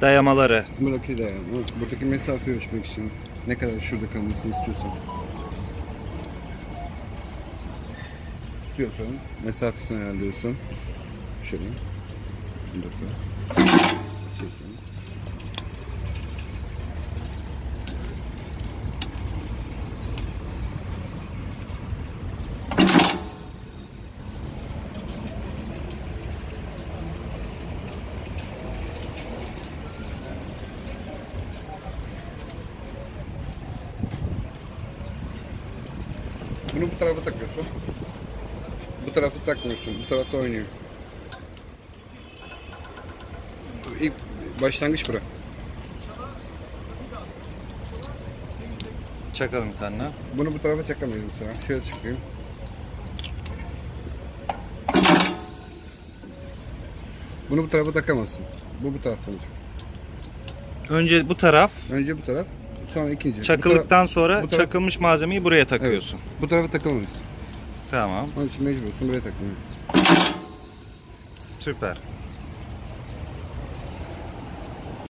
Dayamaları. Buradaki dayama. Buradaki mesafeyi ölçmek için ne kadar şurada kalmasını istiyorsan. Tutuyorsan mesafesini ayarlıyorsun. Şöyle. Bir dakika. Çekiyorum. Bunu bu tarafa takıyorsun. Bu tarafı takmıyorsun. Bu tarafta oynuyor. İlk başlangıç bura. Çakalım bir tane. Bunu bu tarafa çakamıyorum mesela. Şöyle çıkayım. Bunu bu tarafa takamazsın. Bu tarafta olacak. Önce bu taraf. Önce bu taraf, sonra ikinci. Çakıldıktan sonra bu taraf, çakılmış malzemeyi buraya takıyorsun. evet, bu tarafa takılmaz. Tamam. Onun için mecbursun buraya takmaya. Süper.